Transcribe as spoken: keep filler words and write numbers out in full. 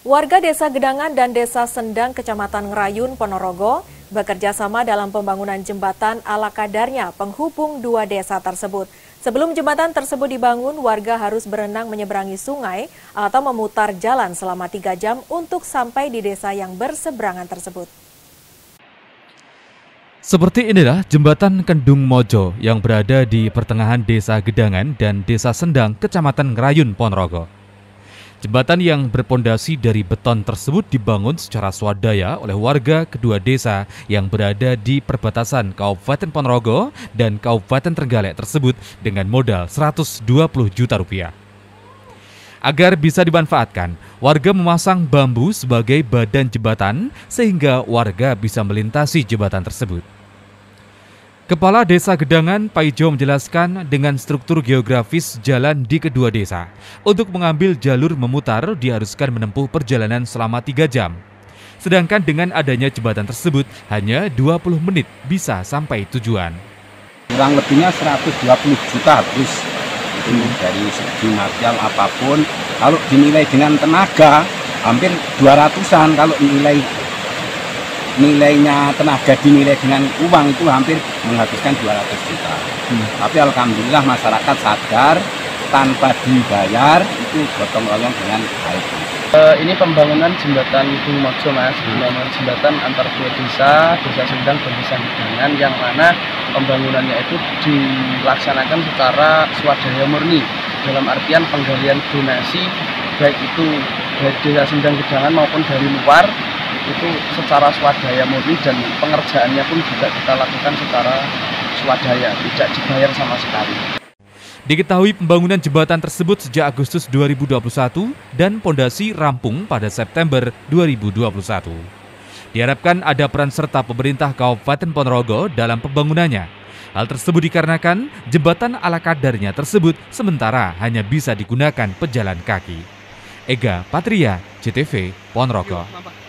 Warga Desa Gedangan dan Desa Sendang, Kecamatan Ngerayun, Ponorogo, bekerja sama dalam pembangunan jembatan ala kadarnya penghubung dua desa tersebut. Sebelum jembatan tersebut dibangun, warga harus berenang menyeberangi sungai atau memutar jalan selama tiga jam untuk sampai di desa yang berseberangan tersebut. Seperti inilah jembatan Kendung Mojo yang berada di pertengahan Desa Gedangan dan Desa Sendang, Kecamatan Ngerayun, Ponorogo. Jembatan yang berpondasi dari beton tersebut dibangun secara swadaya oleh warga kedua desa yang berada di perbatasan Kabupaten Ponorogo dan Kabupaten Trenggalek tersebut dengan modal seratus dua puluh juta rupiah. Agar bisa dimanfaatkan, warga memasang bambu sebagai badan jembatan sehingga warga bisa melintasi jembatan tersebut. Kepala Desa Gedangan, Paijo, menjelaskan dengan struktur geografis jalan di kedua desa. Untuk mengambil jalur memutar, diharuskan menempuh perjalanan selama tiga jam. Sedangkan dengan adanya jembatan tersebut, hanya dua puluh menit bisa sampai tujuan. Kurang lebihnya seratus dua puluh juta habis. Itu dari segi material apapun. Kalau dinilai dengan tenaga, hampir dua ratusan. Kalau nilai nilainya tenaga dinilai dengan uang itu hampir menghabiskan dua ratus juta. Hmm. Tapi alhamdulillah masyarakat sadar tanpa dibayar itu gotong royong dengan baik. Uh, ini pembangunan jembatan Kendung Mojo, Mas. Pembangunan jembatan antar dua desa, Desa Sendang dan Desa Gedangan, yang mana pembangunannya itu dilaksanakan secara swadaya murni. Dalam artian penggalian donasi baik itu dari Desa Sendang Gedangan maupun dari luar itu secara swadaya murni, dan pengerjaannya pun juga kita lakukan secara swadaya, tidak dibayar sama sekali. Diketahui pembangunan jembatan tersebut sejak Agustus dua ribu dua puluh satu dan pondasi rampung pada September dua ribu dua puluh satu. Diharapkan ada peran serta pemerintah Kabupaten Ponorogo dalam pembangunannya. Hal tersebut dikarenakan jembatan ala kadarnya tersebut sementara hanya bisa digunakan pejalan kaki. Ega Patria, C T V, Ponorogo.